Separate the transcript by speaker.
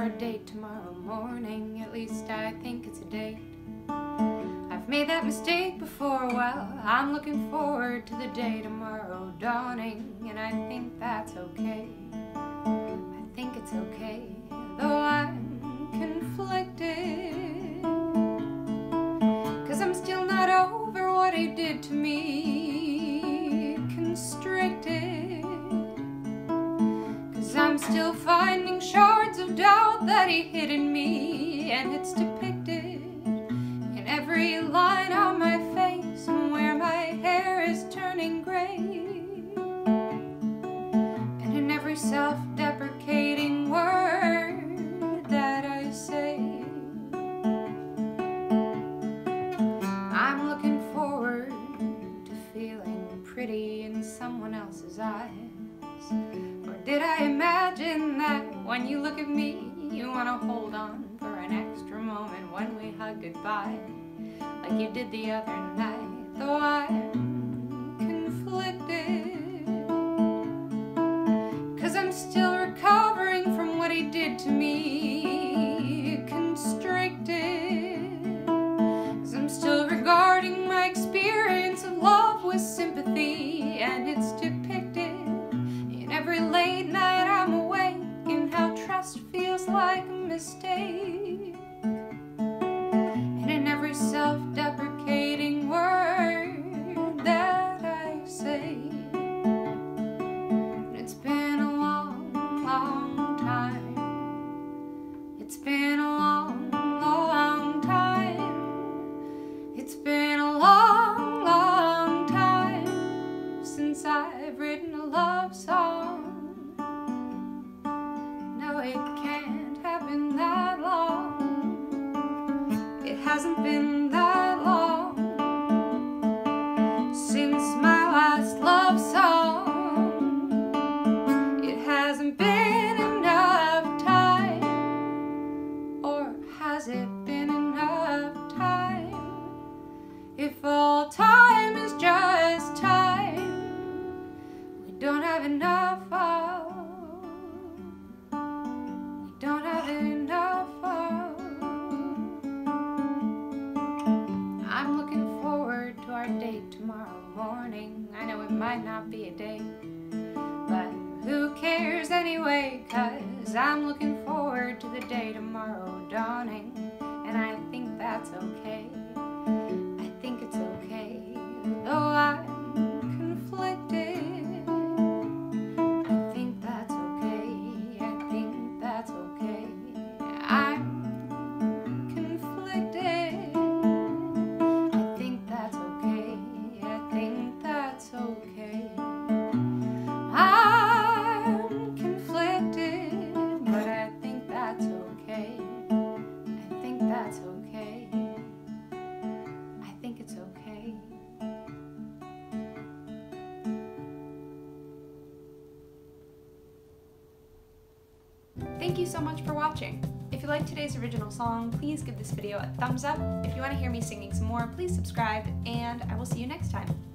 Speaker 1: our date tomorrow morning. At least I think it's a date. I've made that mistake before. Well, I'm looking forward to the day tomorrow dawning, and I think that's okay. I think it's okay, though I'm conflicted, 'cause I'm still not over what he did to me. Constricted, 'cause I'm still finding shards of doubt that he hid in me, and it's depicted in every line on my face and where my hair is turning gray, and in every self-deprecating word that I say. I'm looking forward to feeling pretty in someone else's eyes. Or did I imagine that when you look at me, you want to hold on for an extra moment when we hug goodbye, like you did the other night? Though I'm conflicted, 'cause I'm still recovering from what he did to me. Constricted, 'cause I'm still regarding my experience of love with sympathy, and it's depicted in every late night I'm awake, and how trust feels like a mistake, and in every self-deprecating word that I say. And it's been a long, long time. It's been a long, long time. It's been a long, long time since I've written a love song. No, it can't have been that long. It hasn't been that long since my last love song. It hasn't been enough time, or has it been enough time? If all time is just time, we don't have enough of. We don't have enough of. I'm looking forward to our date tomorrow morning. I know it might not be a date, but who cares anyway, 'cause I'm looking forward to the day tomorrow dawning, and I think that's okay. I think it's okay, though I'm conflicted. I think that's okay. I think that's okay. I'm conflicted. I think that's okay. I think that's okay. I'm conflicted, but I think that's okay. I think that's okay. I think it's okay. Thank you so much for watching. If you liked today's original song, please give this video a thumbs up. If you want to hear me singing some more, please subscribe, and I will see you next time.